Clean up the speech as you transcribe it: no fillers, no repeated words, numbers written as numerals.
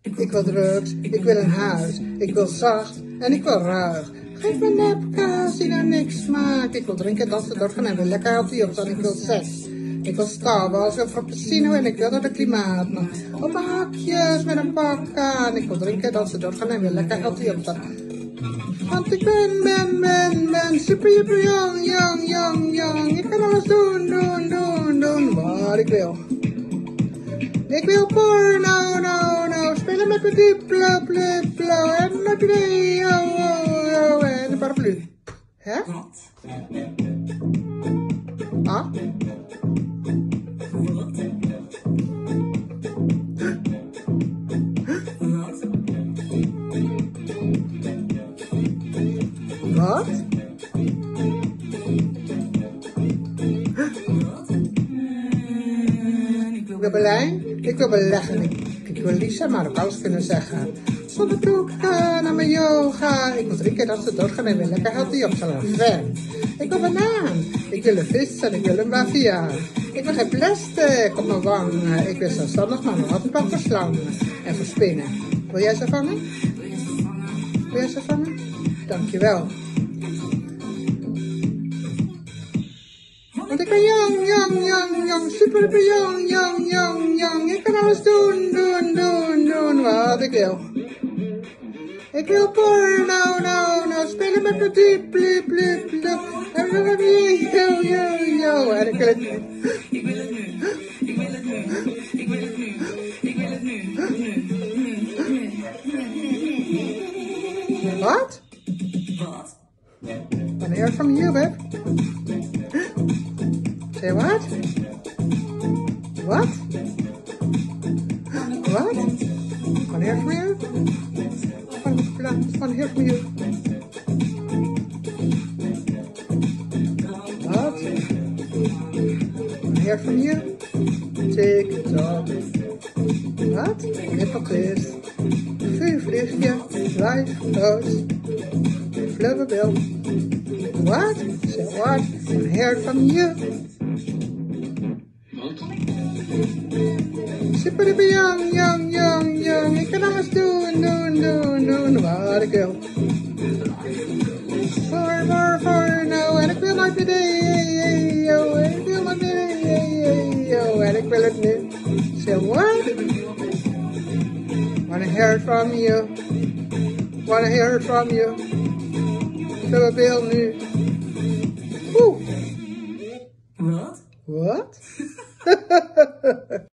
Ik wil drugs, ik wil een huis, ik wil zacht en ik wil ruig. Geef me nepkaas die naar niks smaakt. Ik wil drinken, dansen, doorgaan en weer lekker healthy opstaan. Ik wil seks. Ik wil Starbucks, ik wil frappuccino en ik wil naar de klimaat. Op mijn hakjes met een pak aan. Ik wil drinken, dansen, doorgaan en weer lekker healthy opstaan. Want ik ben super young. Ik kan alles doen wat ik wil. Ik wil porno, no. Spelen met mijn diplo, en een idee, en een paraplu. Hè? Ah? Wat? Ik wil Berlijn, ik wil beleggen, ik wil Lisa maar ook alles kunnen zeggen. Zonder toeken naar mijn yoga, ik wil drinken dat ze doodgaan en weer lekker healthy op zo'n fan. Ik wil banaan, ik wil een vis en ik wil een bavia. Ik wil geen plastic op mijn wang, ik wil zelfstandig maar nog altijd bang voor slangen en voor spinnen. Wil jij ze vangen? Wil jij ze vangen? Dankjewel. Want ik ben young, super young. Ik kan alles doen wat ik wil. Ik wil porno, no. Spelen met mijn diplo. En ik wil het Wat? Wanna hear from you, babe? Say what? What? What? Wanna hear from you? Wanna hear from you? What? Wanna hear from you? TikTok. Wat? Hypocriet. Vuurvliegje. Live post. Flubberbill. What? Say what? Wanna hear from you? Super young. Ik kan alles doen wat ik wil. For no. En ik wil nooit meer en ik wil het nu. Say what? Wanna hear it from you? Wanna hear it from you? Flubberbill nu. Wat? Wat?